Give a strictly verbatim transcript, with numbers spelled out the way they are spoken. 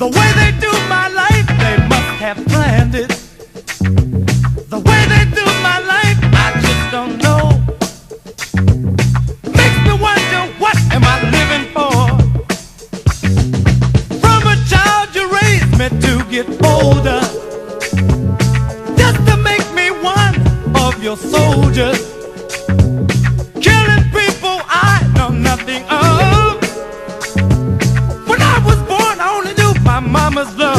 The way they do my life, they must have planned it. The way they do my life, I just don't know. Makes me wonder, what am I living for? From a child you raised me to get older, just to make me one of your soldiers. Killing people I know nothing of. When I was born, I only knew my mama's love.